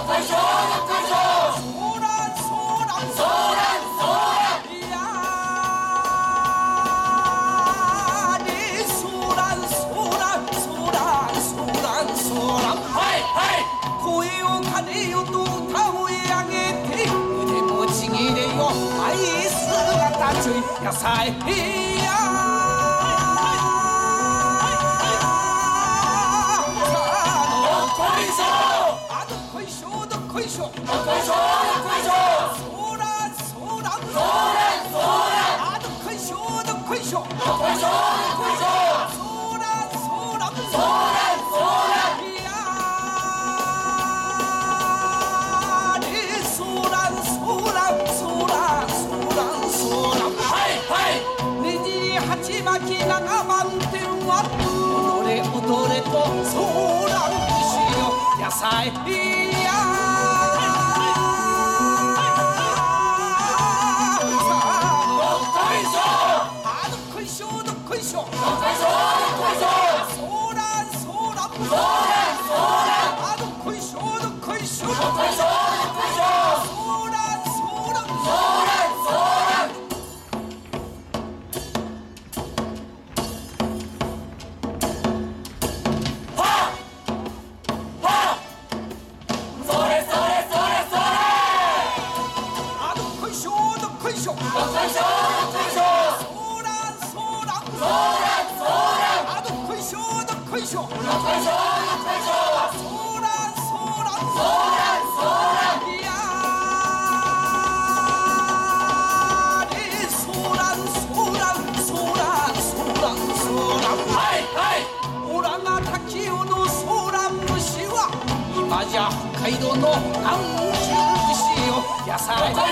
こいしょどっこいしょソーランソーランソーランソーランいやーねソーランソーランソーランソーランソーランはいはい声をかねよと歌を上げて腕もちぎれよ愛姿ちょい野菜いやどっこいしょどっこいしょソーランソーランソーランソーランどっこいしょどっこいしょどっこいしょどっこいしょソーランソーランソーランソーランいやーねソーランソーランソーランソーランソーランはいはいねじり鉢巻き7番点は踊れ踊れとソーラン節よ野菜いやじゃ北海道の安住節よ野菜どっこ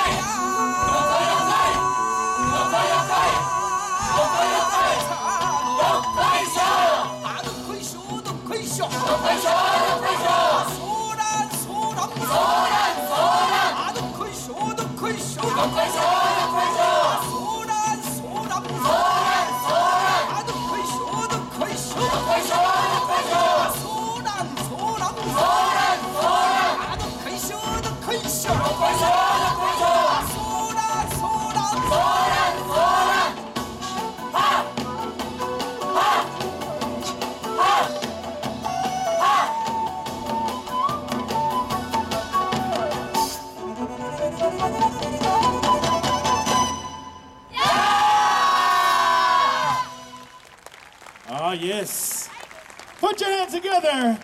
いしょどっこいしょソーランソーランソーランどっこいしょどっこいしょソーランソーランソーランどっこいしょどっこいしょソーランソーラン Ah, yes. Put your hands together